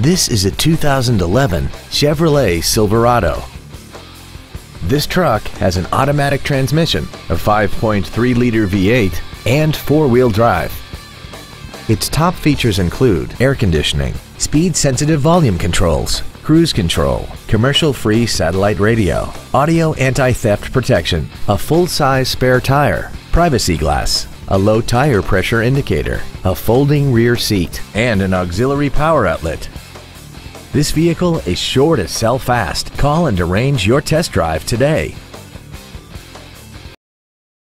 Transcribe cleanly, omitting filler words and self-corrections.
This is a 2011 Chevrolet Silverado. This truck has an automatic transmission, a 5.3-liter V8, and four-wheel drive. Its top features include air conditioning, speed-sensitive volume controls, cruise control, commercial-free satellite radio, audio anti-theft protection, a full-size spare tire, privacy glass, a low tire pressure indicator, a folding rear seat, and an auxiliary power outlet. This vehicle is sure to sell fast. Call and arrange your test drive today.